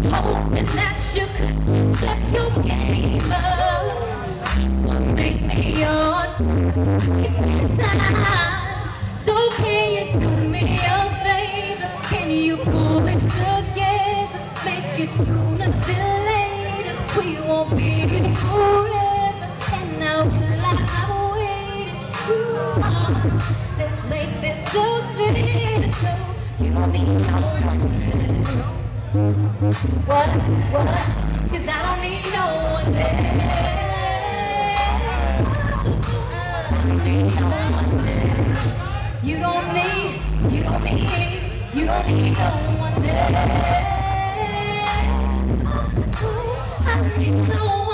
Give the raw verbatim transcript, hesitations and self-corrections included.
hoping that you could just step your game up, make me yours. It's that time. So can you do me a favor? Can you pull it together? Make it sooner than later. We won't be here forever, and I realize I've waited too long. Let's make this official. You don't need no one there. What? What? Cause I don't need no one there. I don't need no one there. You don't need, you don't need, you don't need no one there. I don't need no one.